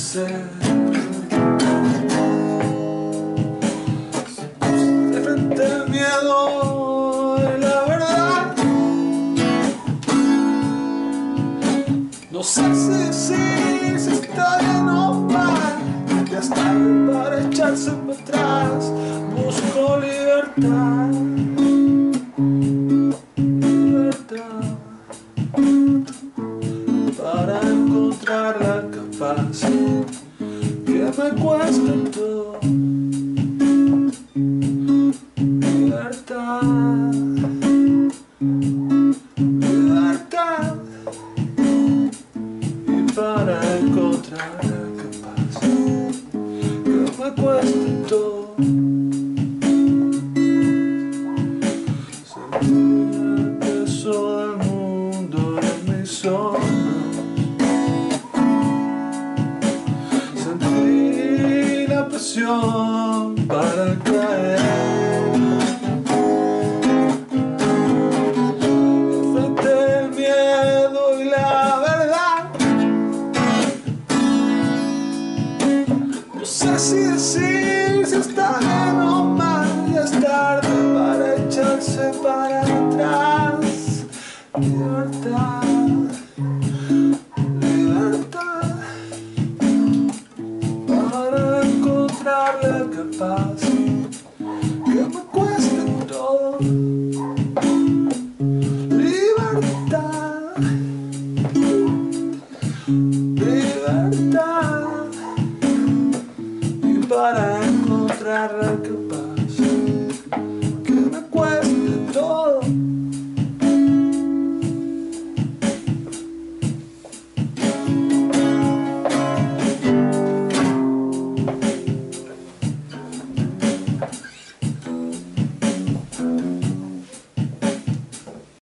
ser. De frente al miedo y la verdad, no sé si decir si está bien o mal. Ya es tarde para echarse para atrás. Busco libertad, libertad, para encontrarla capaz que me cueste todo. Libertad, libertad, y para encontrarla capaz que me cueste todo. Sentir el peso del mundo en mis hombros, sentir la presión para caer. Enfrente el miedo y la verdad, no sé si decir si está bien o mal. Ya es tarde para echarse para atrás. Libertad.